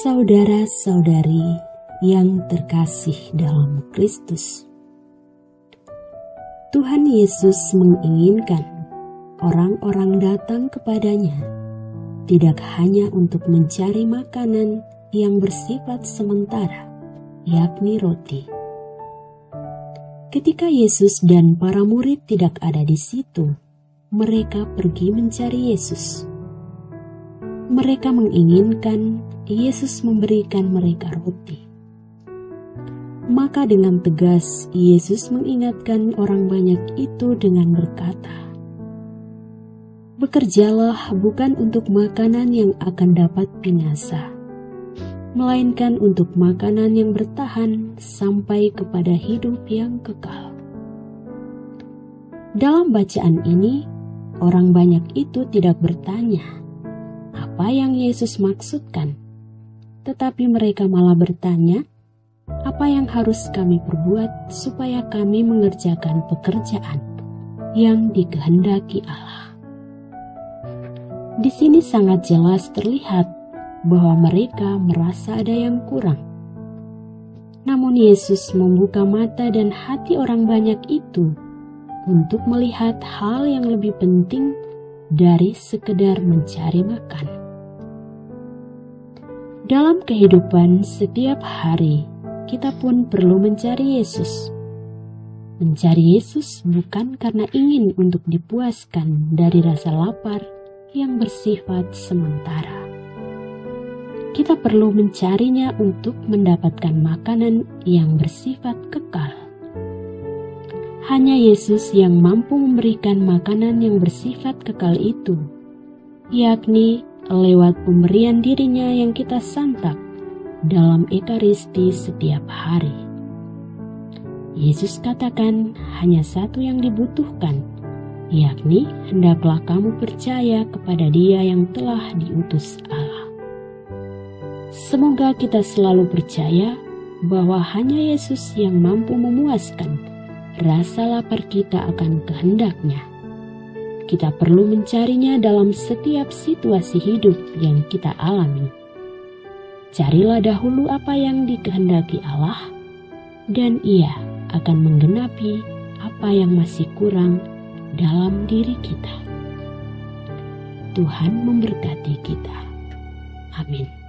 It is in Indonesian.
Saudara-saudari yang terkasih dalam Kristus, Tuhan Yesus menginginkan orang-orang datang kepadanya tidak hanya untuk mencari makanan yang bersifat sementara, yakni roti. Ketika Yesus dan para murid tidak ada di situ, mereka pergi mencari Yesus. Mereka menginginkan Yesus memberikan mereka roti. Maka dengan tegas Yesus mengingatkan orang banyak itu dengan berkata, "Bekerjalah bukan untuk makanan yang akan dapat binasa, melainkan untuk makanan yang bertahan sampai kepada hidup yang kekal." Dalam bacaan ini, orang banyak itu tidak bertanya apa yang Yesus maksudkan, tetapi mereka malah bertanya, apa yang harus kami perbuat supaya kami mengerjakan pekerjaan yang dikehendaki Allah? Di sini sangat jelas terlihat bahwa mereka merasa ada yang kurang. Namun Yesus membuka mata dan hati orang banyak itu untuk melihat hal yang lebih penting dari sekedar mencari makan. Dalam kehidupan setiap hari, kita pun perlu mencari Yesus. Mencari Yesus bukan karena ingin untuk dipuaskan dari rasa lapar yang bersifat sementara. Kita perlu mencarinya untuk mendapatkan makanan yang bersifat kekal. Hanya Yesus yang mampu memberikan makanan yang bersifat kekal itu, yakni lewat pemberian dirinya yang kita santap dalam Ekaristi setiap hari. Yesus katakan hanya satu yang dibutuhkan, yakni hendaklah kamu percaya kepada Dia yang telah diutus Allah. Semoga kita selalu percaya bahwa hanya Yesus yang mampu memuaskan rasa lapar kita akan kehendaknya. Kita perlu mencarinya dalam setiap situasi hidup yang kita alami. Carilah dahulu apa yang dikehendaki Allah, dan Ia akan menggenapi apa yang masih kurang dalam diri kita. Tuhan memberkati kita. Amin.